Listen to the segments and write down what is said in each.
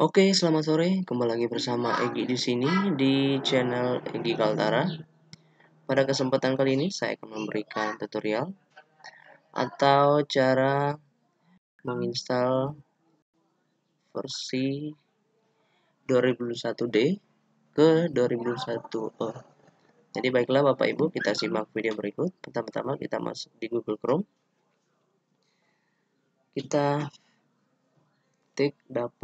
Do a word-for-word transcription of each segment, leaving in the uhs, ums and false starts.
Oke, selamat sore. Kembali lagi bersama Egi di sini di channel Egi Kaltara. Pada kesempatan kali ini saya akan memberikan tutorial atau cara menginstal versi dua ribu dua puluh satu D ke dua ribu dua puluh satu E. Jadi baiklah Bapak Ibu, kita simak video berikut. Pertama-tama kita masuk di Google Chrome. Kita ketik dapo.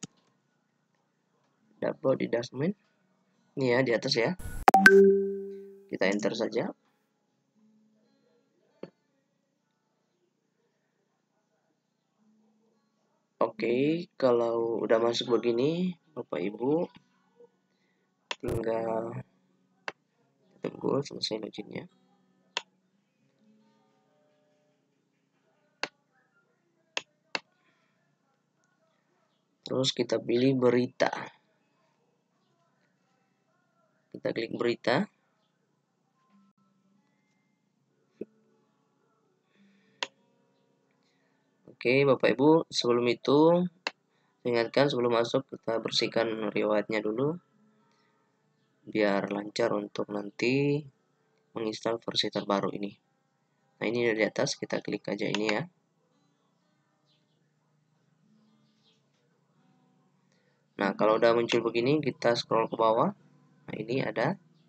Dapo di dashboard. Ini ya di atas ya. Kita enter saja. Oke, kalau udah masuk begini, Bapak Ibu tinggal tunggu selesai loginnya. Terus kita pilih berita. Kita klik berita. Oke, Bapak Ibu, sebelum itu ingatkan sebelum masuk kita bersihkan riwayatnya dulu biar lancar untuk nanti menginstal versi terbaru ini. Nah, ini di atas, kita klik aja ini ya. Nah, kalau udah muncul begini, kita scroll ke bawah. Nah, ini ada.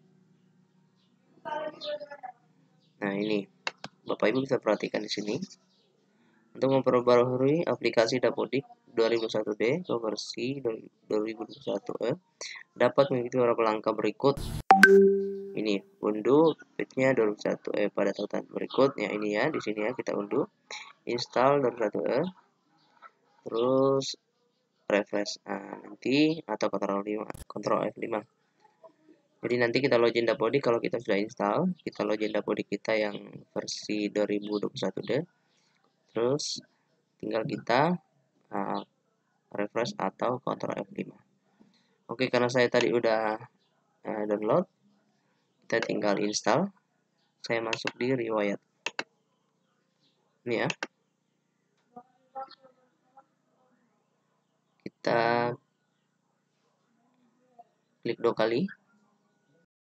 Nah, ini Bapak Ibu bisa perhatikan di sini. Untuk memperbarui aplikasi Dapodik dua ribu satu D ke versi dua ribu dua puluh satu E dapat mengikuti beberapa langkah berikut. Ini unduh pitnya dua ribu satu E pada tautan berikutnya ini ya, di sini ya kita unduh. Install dua ribu satu E. Terus refresh. Nah, nanti atau kontrol lima, kontrol F lima. Jadi nanti kita login Dapodik kalau kita sudah install, kita login Dapodik kita yang versi dua ribu dua puluh satu D. Terus tinggal kita uh, refresh atau kontrol F lima. Oke, karena saya tadi udah uh, download, kita tinggal install. Saya masuk di riwayat. Ini ya. Kita klik dua kali.